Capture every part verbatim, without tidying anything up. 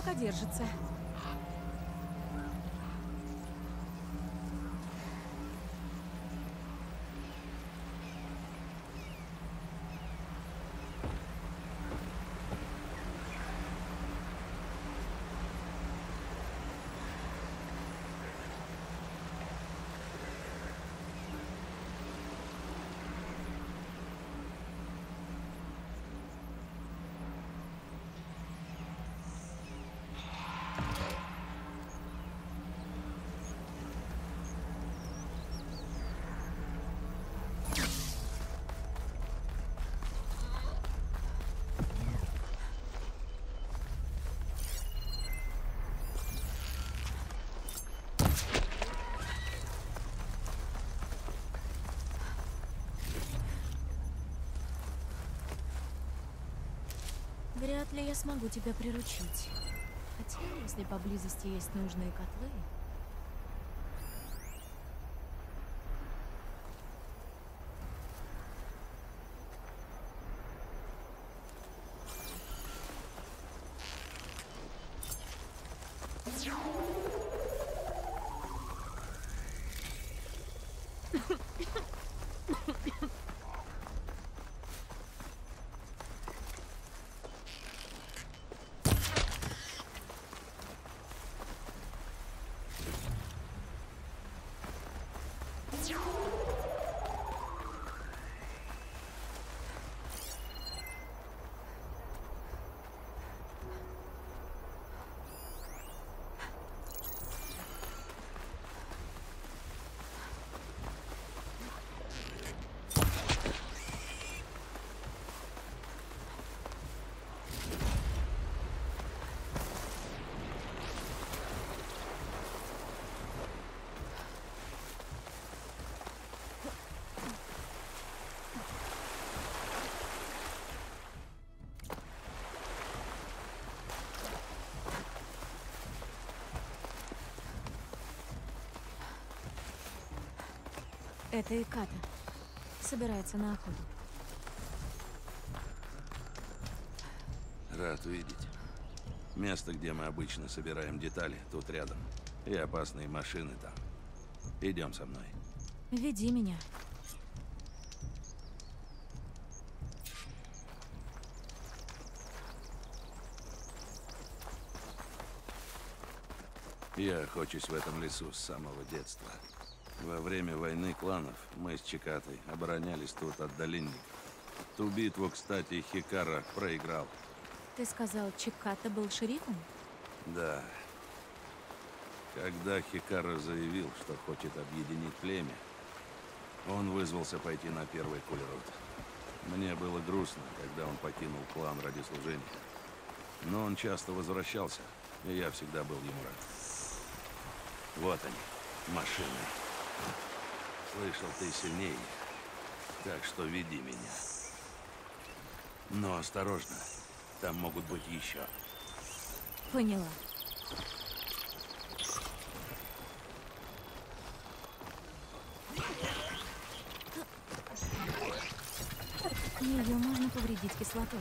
пока держится. Вряд ли я смогу тебя приручить. Хотя, если поблизости есть нужные котлы... Это Иката. Собирается на охоту. Рад увидеть. Место, где мы обычно собираем детали, тут рядом. И опасные машины там. Идем со мной. Веди меня. Я охочусь в этом лесу с самого детства. Во время войны кланов мы с Чикатой оборонялись тут от долинников. Ту битву, кстати, Хикара проиграл. Ты сказал, Чиката был шерифом? Да. Когда Хикара заявил, что хочет объединить племя, он вызвался пойти на первый кульрот. Мне было грустно, когда он покинул клан ради служения. Но он часто возвращался, и я всегда был ему рад. Вот они, машины. Слышал, ты сильнее, так что веди меня. Но осторожно, там могут быть еще. Поняла. Ее можно повредить кислотой.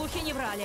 Слухи не врали.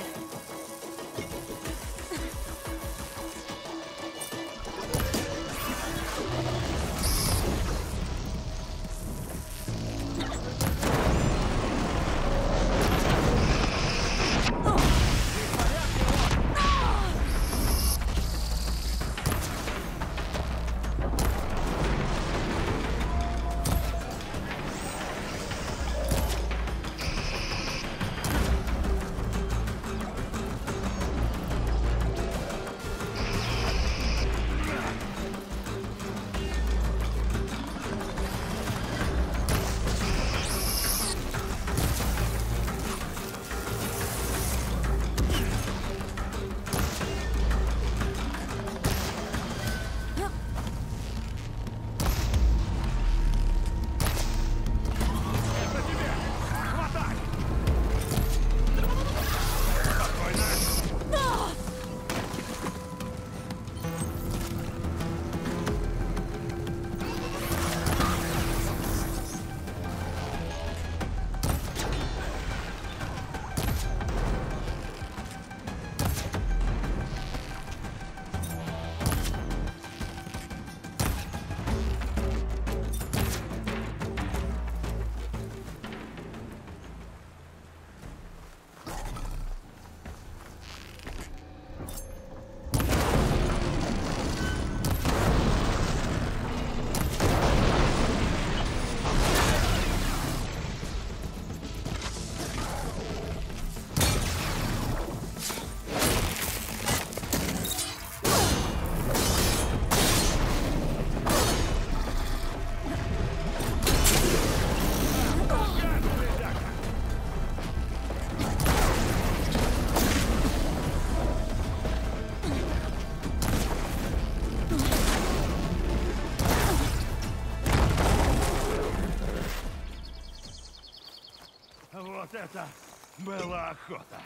Вот это была охота.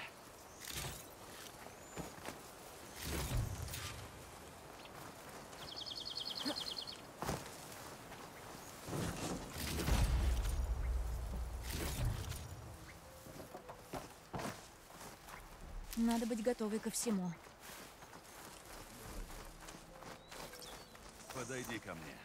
Надо быть готовой ко всему. Подойди ко мне.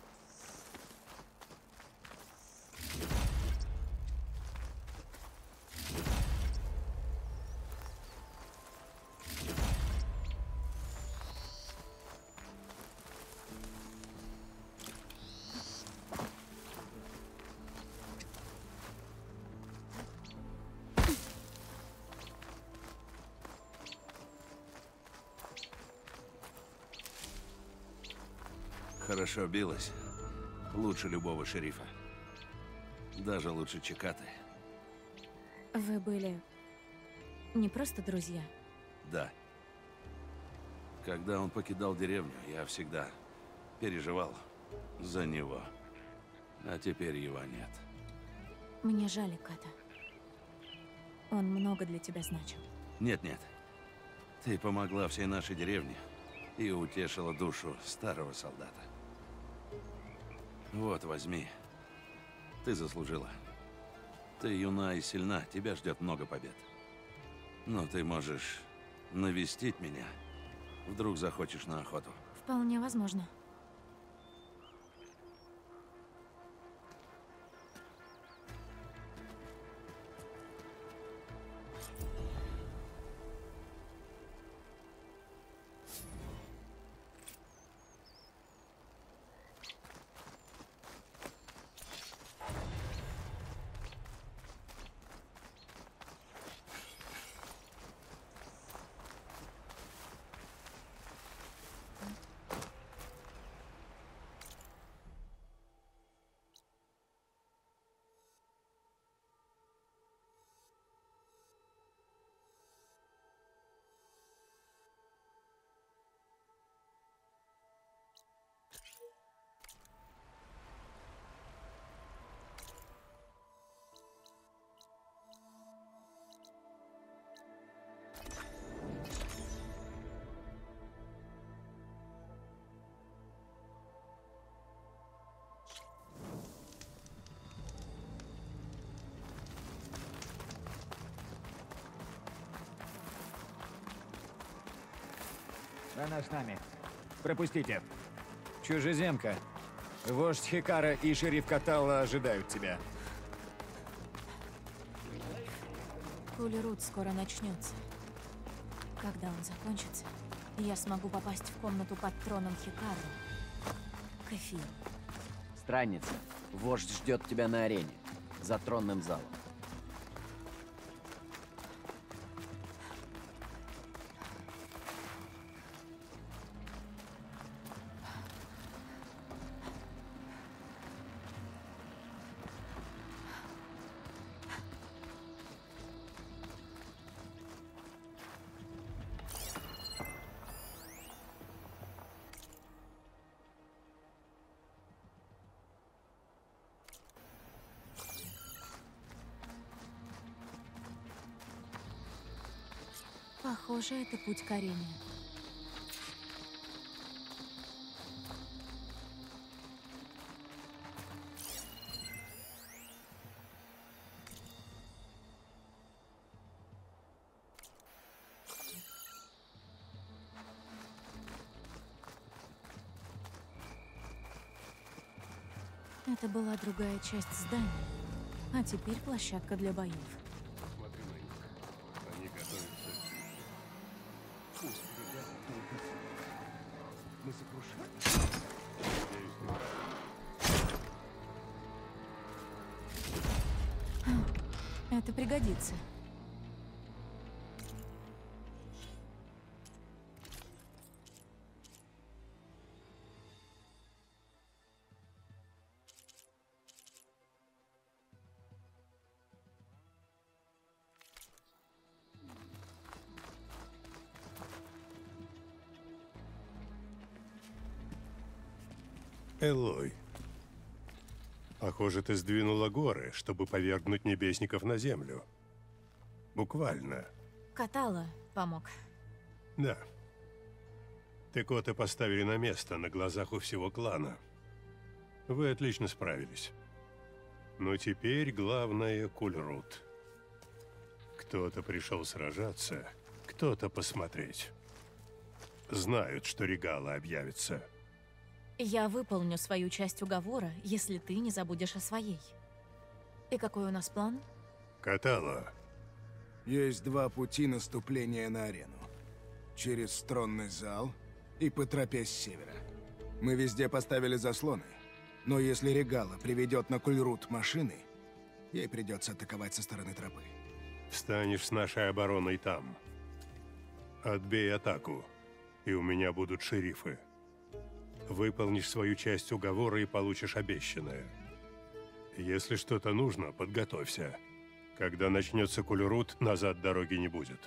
Хорошо билась. Лучше любого шерифа. Даже лучше Чекаты. Вы были не просто друзья. Да. Когда он покидал деревню, я всегда переживал за него. А теперь его нет. Мне жаль, Ката. Он много для тебя значил. Нет-нет. Ты помогла всей нашей деревне и утешила душу старого солдата. Вот, возьми. Ты заслужила. Ты юна и сильна, тебя ждет много побед. Но ты можешь навестить меня. Вдруг захочешь на охоту. Вполне возможно. Она с нами. Пропустите. Чужеземка. Вождь Хикара и шериф Каталла ожидают тебя. Кулерут скоро начнется. Когда он закончится, я смогу попасть в комнату под троном Хикару. К эфиру. Странница, вождь ждет тебя на арене, за тронным залом. Похоже, это путь к арене. Это была другая часть здания, а теперь площадка для боев. Смотри на них. Они готовятся. Пусть ребята только... Мы сокрушаем. Надеюсь, не... Это пригодится. Элой, похоже, ты сдвинула горы, чтобы повергнуть небесников на землю. Буквально. Каталла помог. Да. Текоты поставили на место на глазах у всего клана. Вы отлично справились. Но теперь главное — Кулерут. Кто-то пришел сражаться, кто-то посмотреть. Знают, что регалы объявятся. Я выполню свою часть уговора, если ты не забудешь о своей. И какой у нас план? Каталла. Есть два пути наступления на арену. Через тронный зал и по тропе с севера. Мы везде поставили заслоны, но если Регала приведет на Кулерут машины, ей придется атаковать со стороны тропы. Встанешь с нашей обороной там. Отбей атаку, и у меня будут шерифы. Выполнишь свою часть уговора и получишь обещанное. Если что-то нужно, подготовься. Когда начнется Кулерут, назад дороги не будет.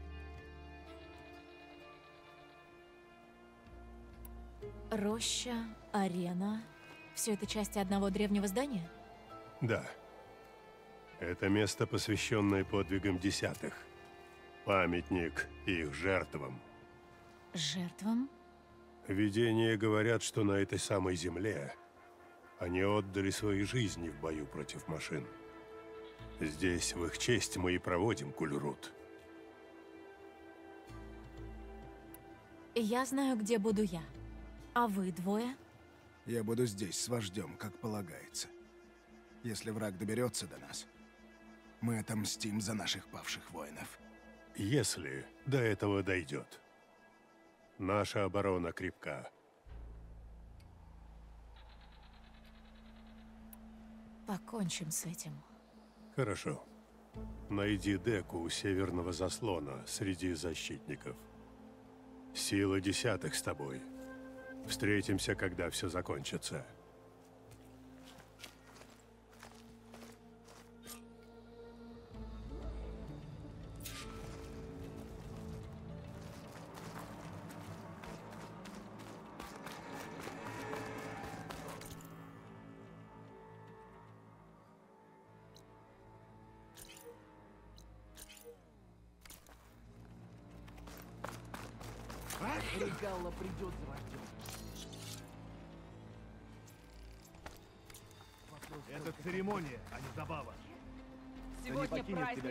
Роща, арена. Все это части одного древнего здания? Да. Это место, посвященное подвигам десятых. Памятник их жертвам. Жертвам? Видения говорят, что на этой самой земле они отдали свои жизни в бою против машин. Здесь в их честь мы и проводим Кулерут. Я знаю, где буду я. А вы двое? Я буду здесь с вождем, как полагается. Если враг доберется до нас, мы отомстим за наших павших воинов. Если до этого дойдет. Наша оборона крепка. Покончим с этим. Хорошо. Найди Деку у северного заслона среди защитников. Сила десятых с тобой. Встретимся, когда все закончится. Регала придет за вождем. Это церемония, а не забава. Сегодня праздник.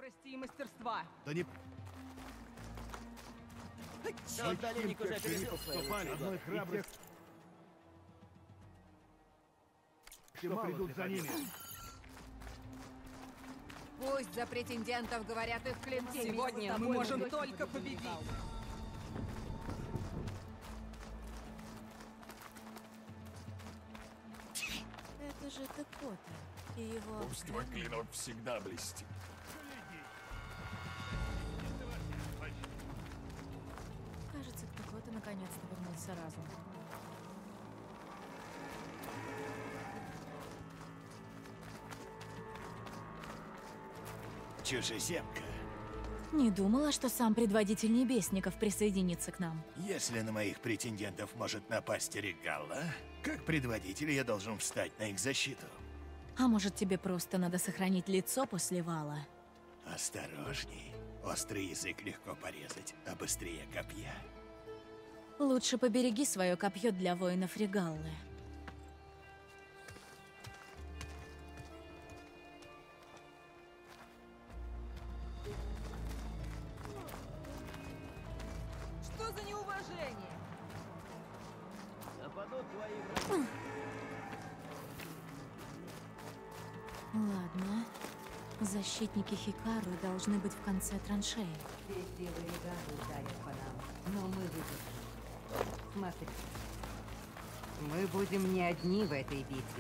храбрости и мастерства. Да не... Чей Долинник уже опередил своего Ступали, одной храбрость. Что придут за ними? Пусть за претендентов говорят их клинки. Сегодня мы можем только победить. Это же Текота и его... Пусть твой клинок всегда блестит. Кажется, к Текоте наконец-то вернулся разум. Чужеземка, Не думала, что сам предводитель небесников присоединится к нам. если на моих претендентов может напасть Регала, как предводитель я должен встать на их защиту. А может, тебе просто надо сохранить лицо после вала? Осторожней. Острый язык легко порезать, а быстрее копья. Лучше побереги свое копье для воинов Регаллы. Что за неуважение? Нападут твои враги. Ладно. Защитники Хикару должны быть в конце траншеи. Все силы Регалы ударят по нам, но мы выдержим. Смотри. Мы будем не одни в этой битве.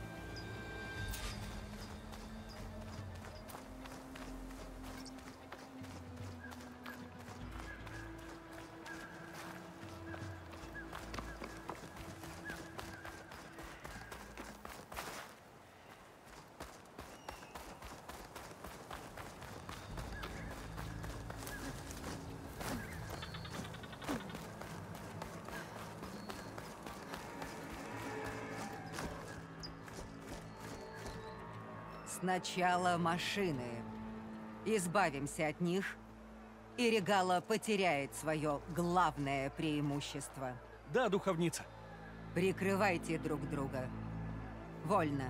Сначала машины. Избавимся от них, и Регала потеряет свое главное преимущество. Да, духовница. Прикрывайте друг друга. Вольно.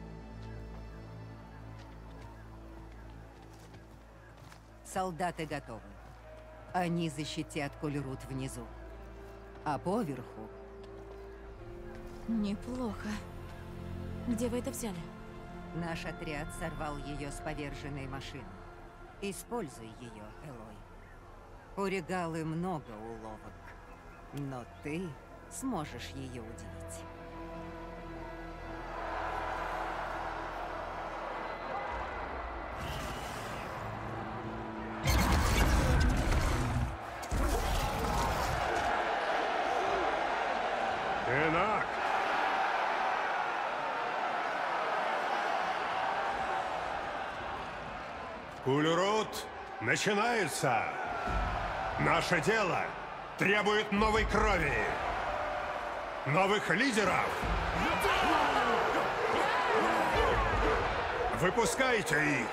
Солдаты готовы. Они защитят Кульрут внизу. А поверху... Неплохо. Где вы это взяли? Наш отряд сорвал ее с поверженной машины. Используй ее, Элой. У Регалы много уловок, но ты сможешь ее удивить. Энак! Кульрут начинается! Наше дело требует новой крови! Новых лидеров! Выпускайте их!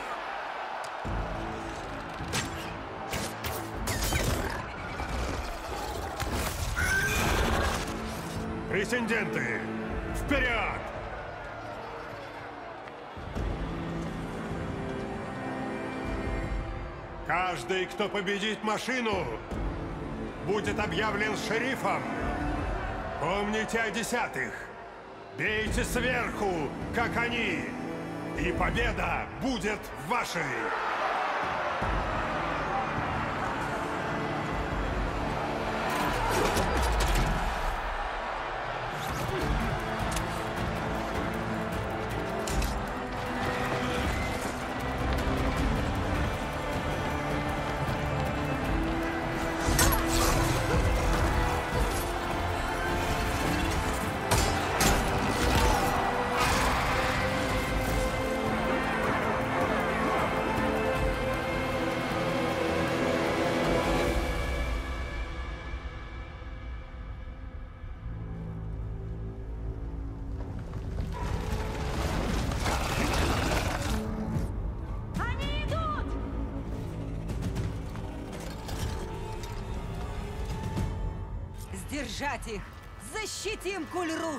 Претенденты, вперед! Каждый, кто победит машину, будет объявлен шерифом. Помните о десятых. Бейте сверху, как они, и победа будет вашей. Держать их! Защитим Кульрут!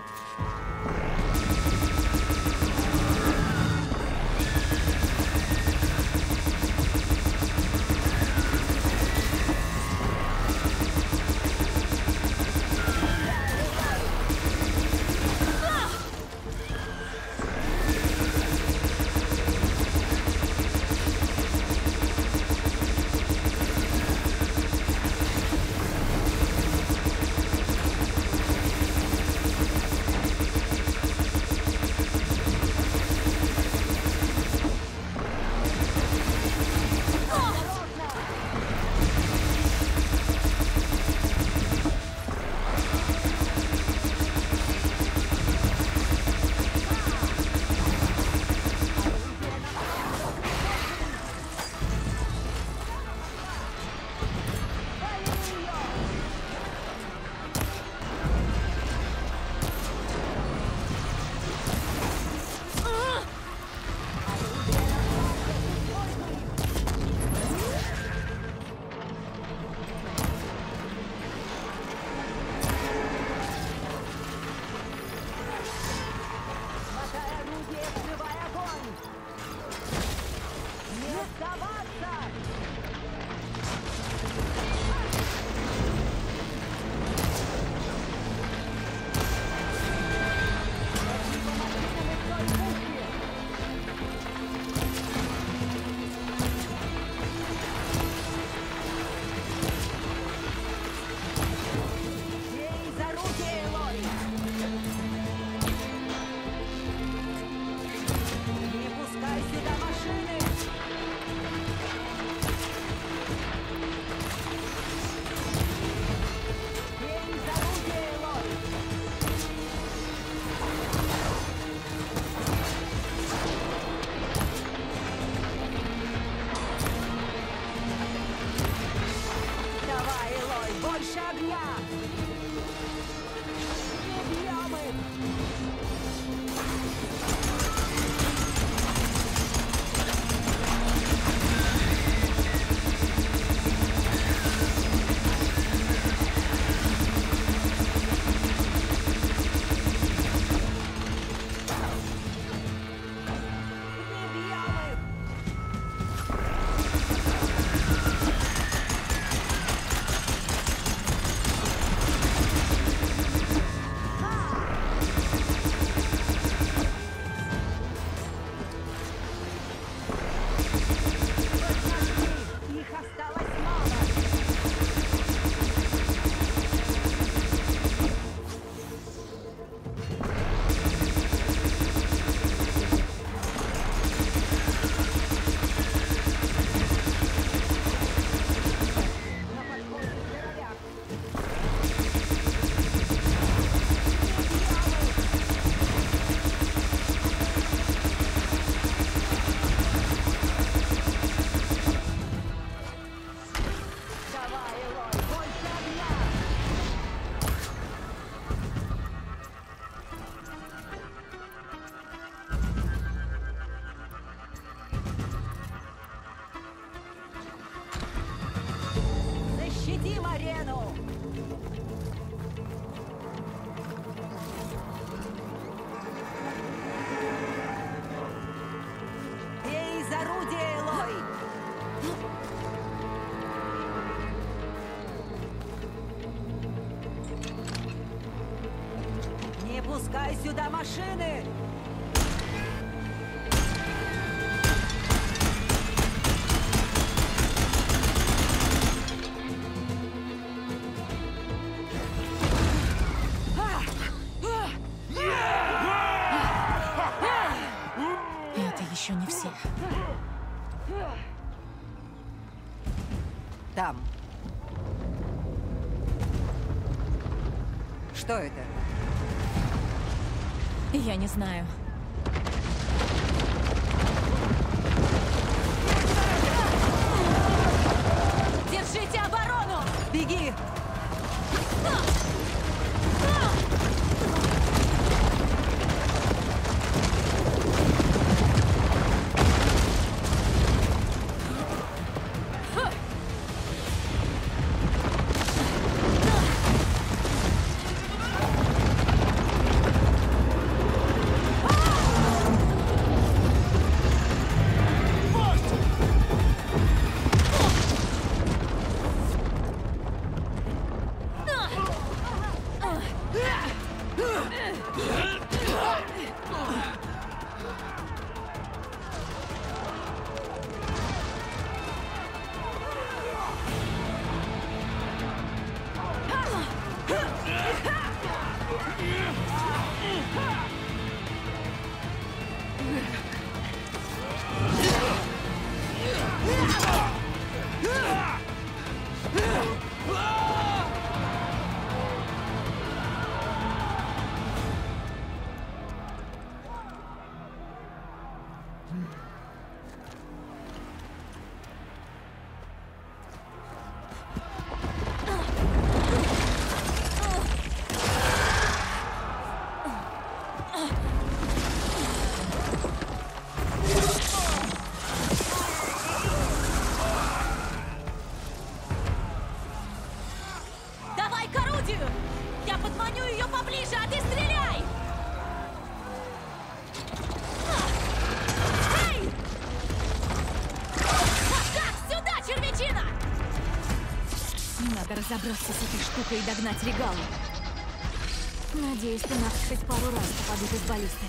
Пускай сюда машины! Это еще не все. Там. Что это? Я не знаю. Держите оборону! Беги! Надо разобраться с этой штукой и догнать Регалу. Надеюсь, ты нас хоть пару раз попадут из баллисты.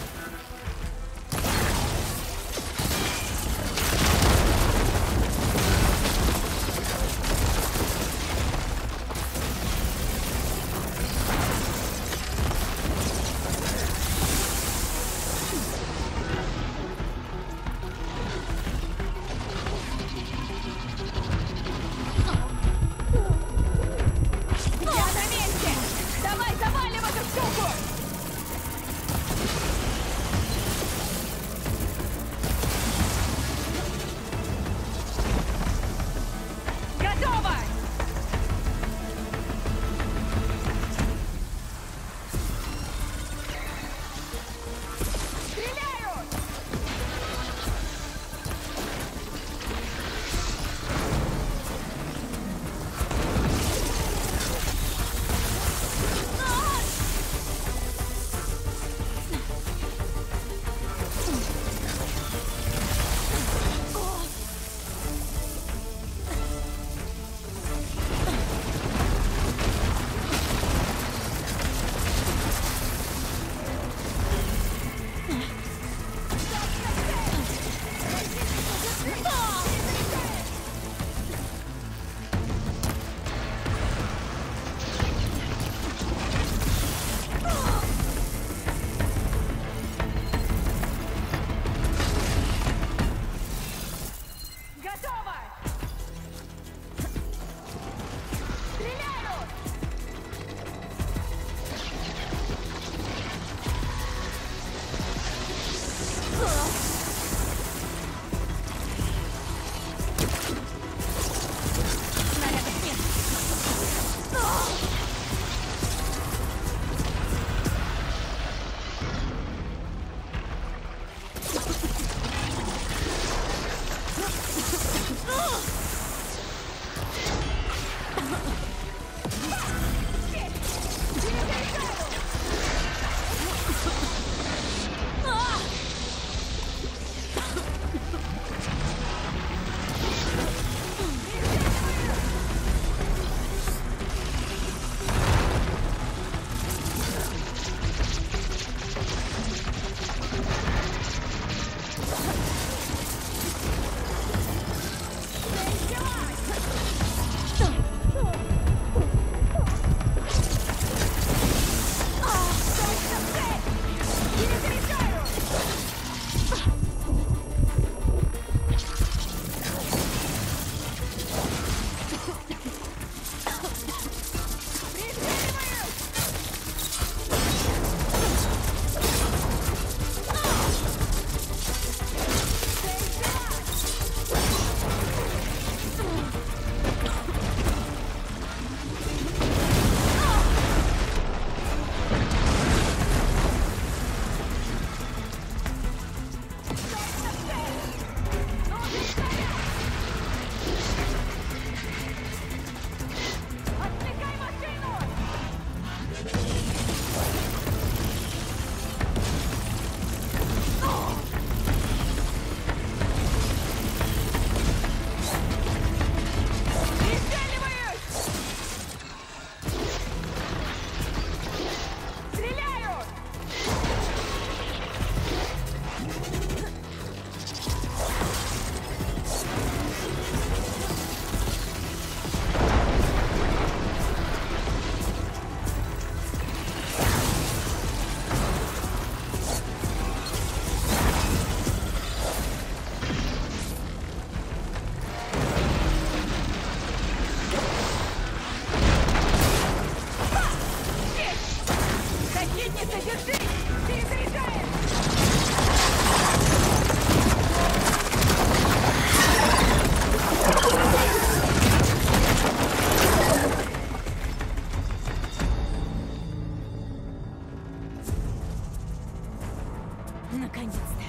Наконец-то.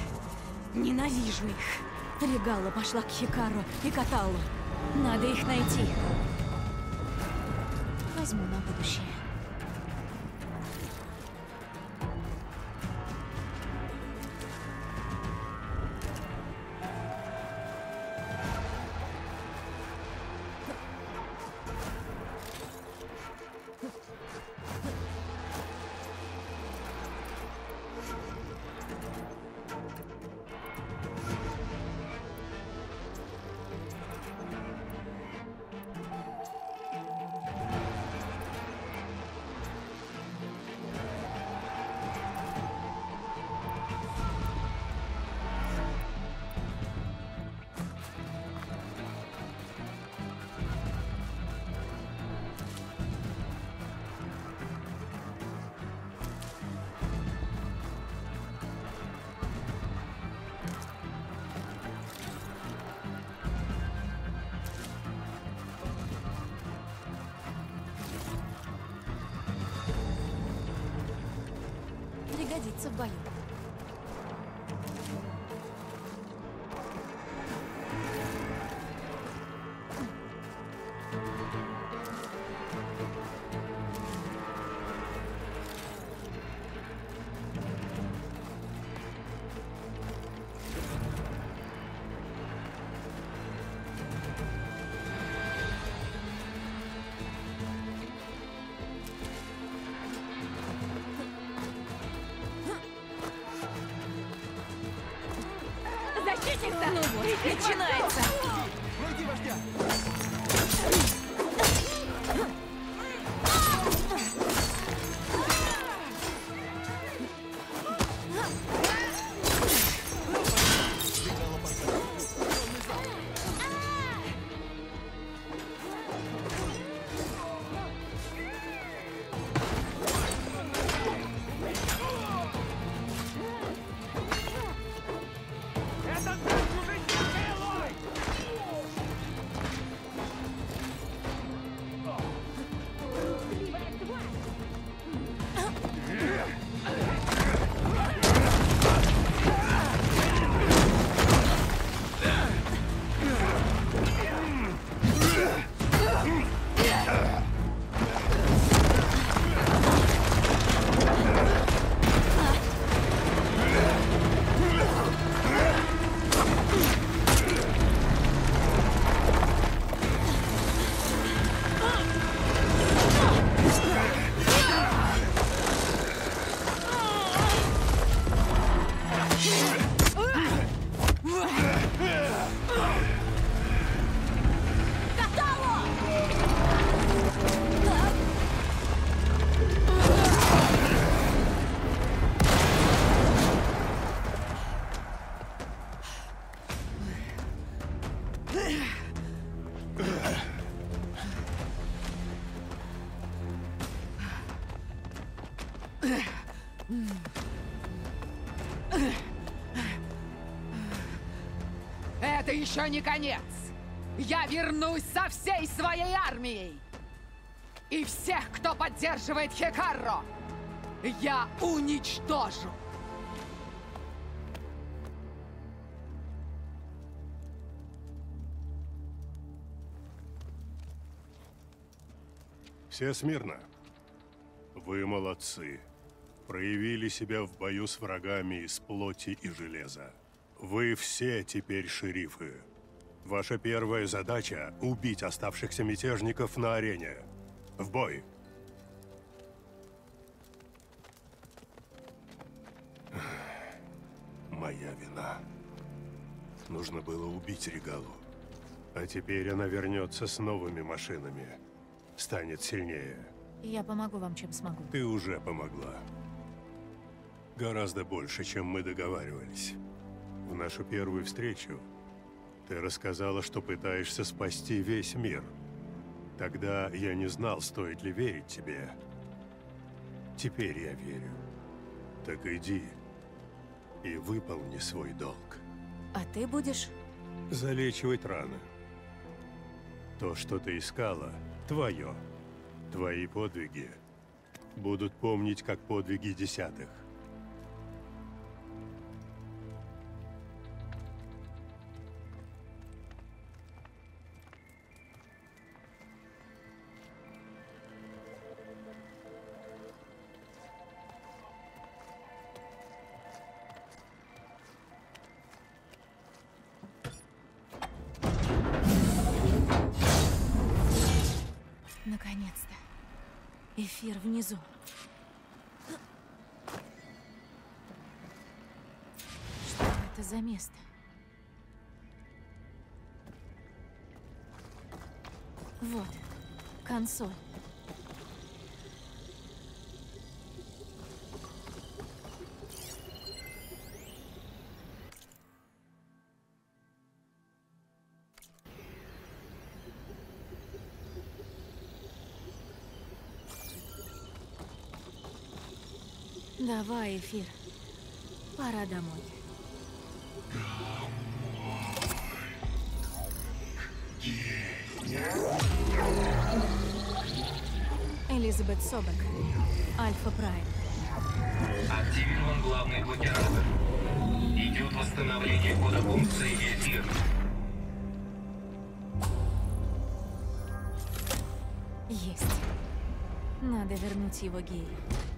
Ненавижу их. Регала пошла к Хикару и Каталу. Надо их найти. Возьму на будущее. пригодится в бою. Ну вот, начинается! Пройди вождя! Это еще не конец! Я вернусь со всей своей армией! И всех, кто поддерживает Хикарро, я уничтожу! Все смирно. Вы молодцы. Проявили себя в бою с врагами из плоти и железа. Вы все теперь шерифы. Ваша первая задача – убить оставшихся мятежников на арене. В бой! Моя вина. Нужно было убить Регалу. А теперь она вернется с новыми машинами. Станет сильнее. Я помогу вам, чем смогу. Ты уже помогла. Гораздо больше, чем мы договаривались. В нашу первую встречу ты рассказала, что пытаешься спасти весь мир. Тогда я не знал, стоит ли верить тебе. Теперь я верю. Так иди и выполни свой долг. А ты будешь? Залечивать раны. То, что ты искала, твое. Твои подвиги будут помнить, как подвиги десятых. Наконец-то. Эфир внизу. Что это за место? Вот. Консоль. Давай, Эфир. Пора домой. Элизабет Собек. Альфа Прайм. Активирован главный блокиратор. Идет восстановление кода функции эфир. Есть. Надо вернуть его Гее.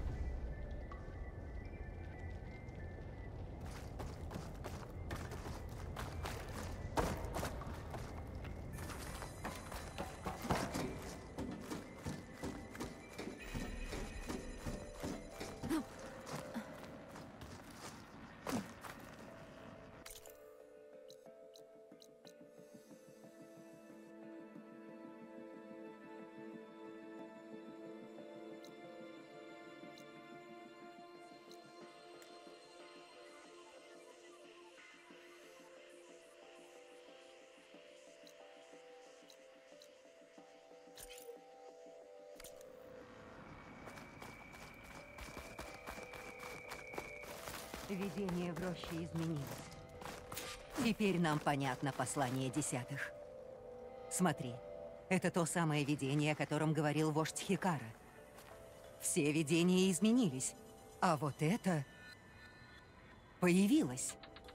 Видение в роще изменилось. Теперь нам понятно послание десятых. Смотри, это то самое видение, о котором говорил вождь Хикара. Все видения изменились, а вот это появилось.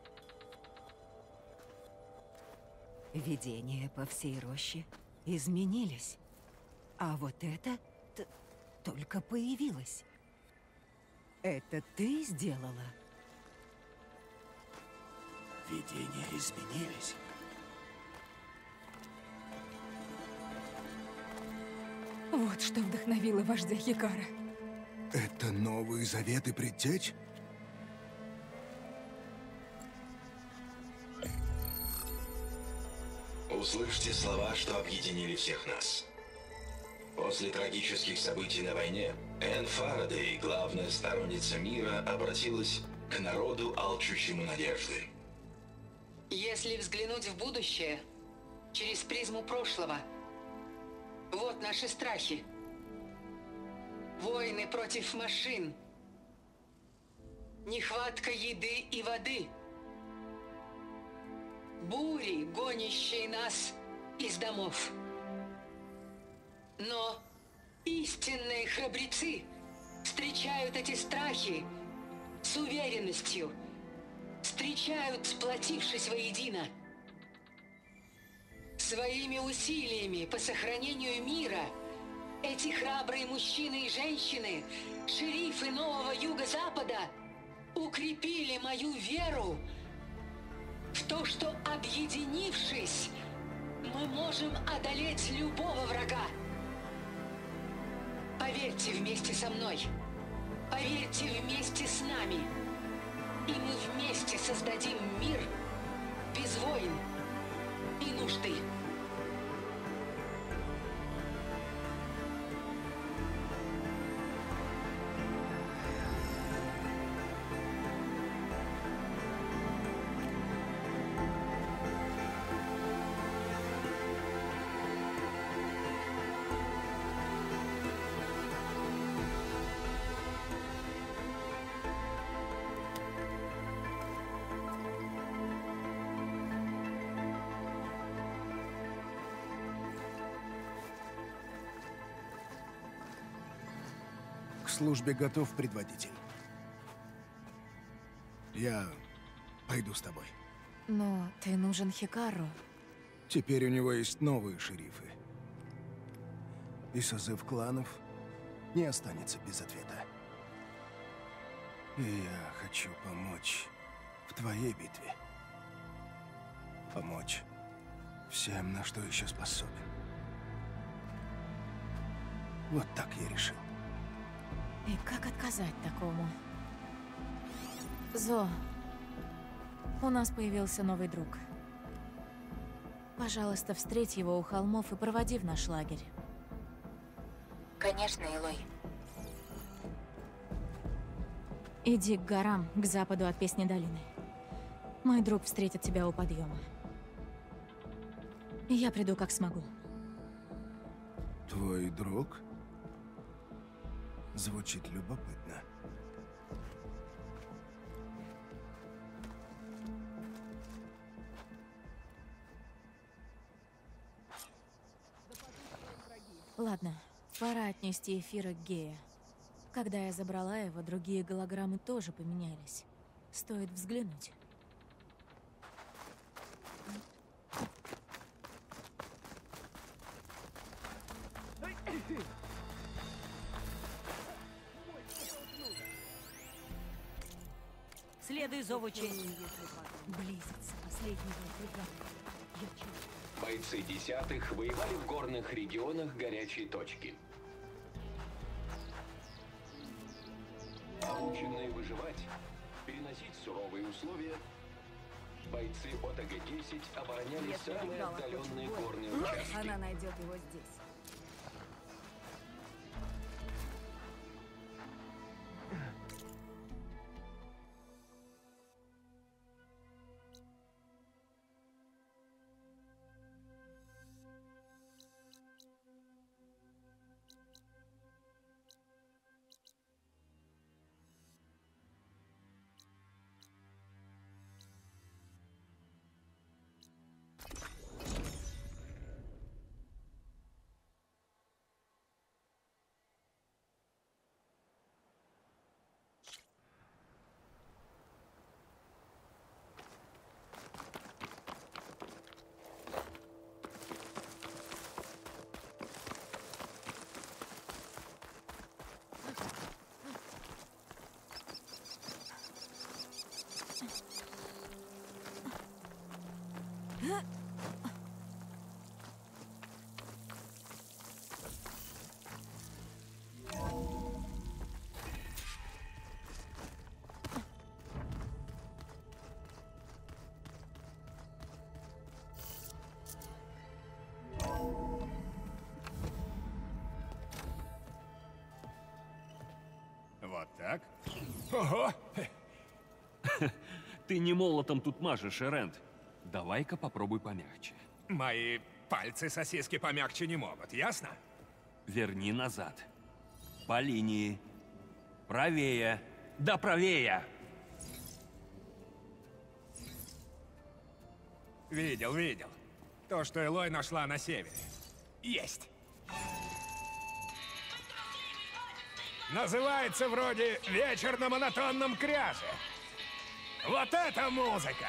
Видения по всей роще изменились, а вот это только появилось. Это ты сделала? Видения изменились. Вот что вдохновило вождя Хикара. Это новые заветы предтеч? Услышьте слова, что объединили всех нас. После трагических событий на войне, Энн Фарадей, главная сторонница мира, обратилась к народу, алчущему надежды. Если взглянуть в будущее через призму прошлого, вот наши страхи. Войны против машин. Нехватка еды и воды. Бури, гонящие нас из домов. Но истинные храбрецы встречают эти страхи с уверенностью, встречают, сплотившись воедино. Своими усилиями по сохранению мира эти храбрые мужчины и женщины, шерифы Нового Юго-Запада, укрепили мою веру в то, что, объединившись, мы можем одолеть любого врага. Поверьте вместе со мной, поверьте вместе с нами, и мы вместе создадим мир без войн и нужды. К службе готов, предводитель. Я пойду с тобой. Но ты нужен Хикару. Теперь у него есть новые шерифы. И созыв кланов не останется без ответа. И я хочу помочь в твоей битве. Помочь всем, на что еще способен. Вот так я решил. И как отказать такому? Зо, у нас появился новый друг. Пожалуйста, встреть его у холмов и проводи в наш лагерь. Конечно, Элой. Иди к горам, к западу от Песни долины. Мой друг встретит тебя у подъема. Я приду, как смогу. Твой друг? Звучит любопытно. Ладно, пора отнести эфира к Гее. Когда я забрала его, другие голограммы тоже поменялись. Стоит взглянуть. Следуй зову чести. Близится последний враг. Бойцы десятых воевали в горных регионах горячей точки. Обученные выживать, переносить суровые условия, бойцы ОТГ десять обороняли самые отдаленные горные участки. Она найдет его здесь. Вот так? Ого! Ты не молотом тут мажешь, Эрент. Давай-ка попробуй помягче. Мои пальцы сосиски помягче не могут, ясно? Верни назад. По линии. Правее. Да правее! Видел, видел. То, что Элой нашла на севере. Есть. Называется вроде «Вечер на монотонном кряже». Вот это музыка!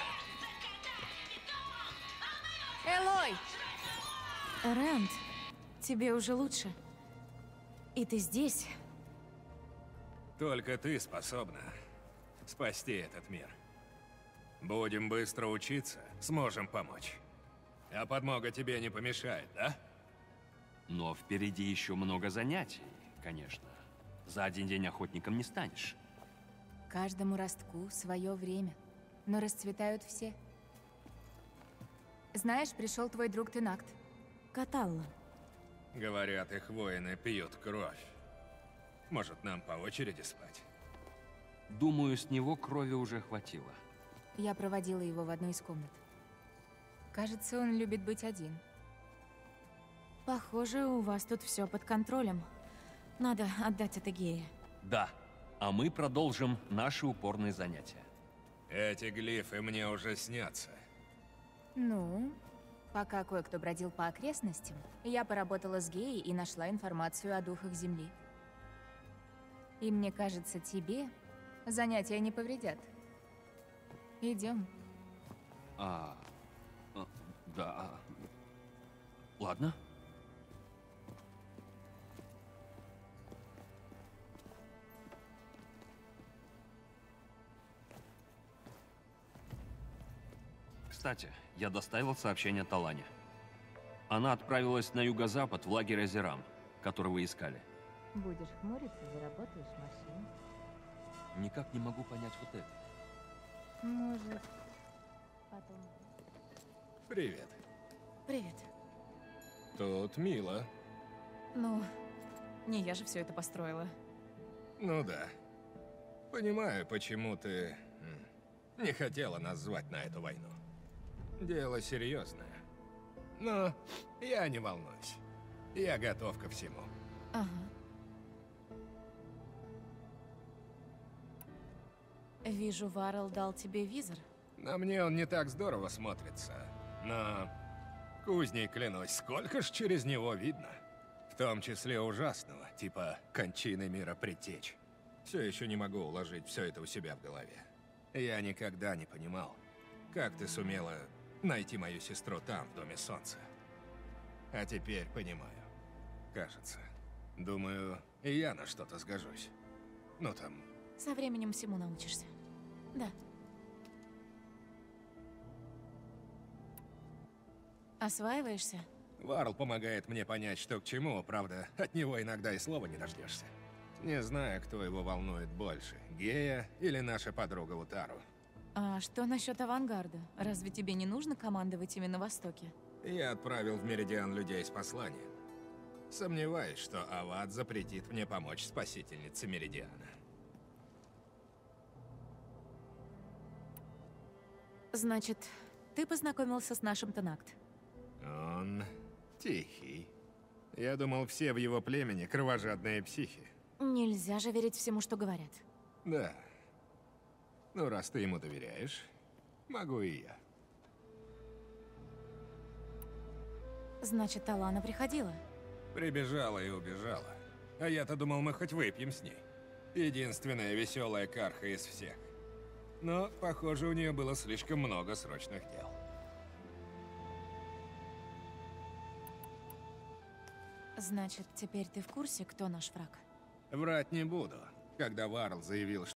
Элой! Рент, тебе уже лучше. И ты здесь? Только ты способна спасти этот мир. Будем быстро учиться, сможем помочь. А подмога тебе не помешает, да? Но впереди еще много занятий, конечно. За один день охотником не станешь. Каждому ростку свое время, но расцветают все. Знаешь, пришел твой друг Тенакт. Каталла. Говорят, их воины пьют кровь. Может, нам по очереди спать? Думаю, с него крови уже хватило. Я проводила его в одну из комнат. Кажется, он любит быть один. Похоже, у вас тут все под контролем. Надо отдать это Гее. Да, а мы продолжим наши упорные занятия. Эти глифы мне уже снятся. Ну, пока кое-кто бродил по окрестностям, я поработала с Геей и нашла информацию о духах Земли. И мне кажется, тебе занятия не повредят. Идем. А, а да. Ладно. Кстати, я доставил сообщение Талане. Она отправилась на юго-запад в лагерь Азерам, который вы искали. Будешь хмуриться, заработаешь машину. Никак не могу понять вот это. Может, потом... Привет. Привет. Тут мило. Ну, не я же все это построила. Ну да. Понимаю, почему ты м, не хотела нас звать на эту войну. Дело серьезное. Но я не волнуюсь. Я готов ко всему. Ага. Вижу, Варрел дал тебе визор. На мне он не так здорово смотрится. Но, кузней клянусь, сколько ж через него видно. В том числе ужасного, типа кончины мира предтеч. Все еще не могу уложить все это у себя в голове. Я никогда не понимал, как ты сумела найти мою сестру там, в Доме Солнца. А теперь понимаю. Кажется. Думаю, и я на что-то сгожусь. Ну там... Со временем всему научишься. Да. Осваиваешься? Варл помогает мне понять, что к чему, правда, от него иногда и слова не дождешься. Не знаю, кто его волнует больше, Гея или наша подруга Утару. А что насчет авангарда? Разве тебе не нужно командовать ими на Востоке? Я отправил в Меридиан людей с посланием. Сомневаюсь, что Авад запретит мне помочь спасительнице Меридиана. Значит, ты познакомился с нашим Танакт? Он тихий. Я думал, все в его племени кровожадные психи. Нельзя же верить всему, что говорят. Да. Ну, раз ты ему доверяешь, могу и я. Значит, Талана приходила? Прибежала и убежала. А я-то думал, мы хоть выпьем с ней. Единственная веселая карха из всех. Но, похоже, у нее было слишком много срочных дел. Значит, теперь ты в курсе, кто наш враг? Врать не буду. Когда Варл заявил,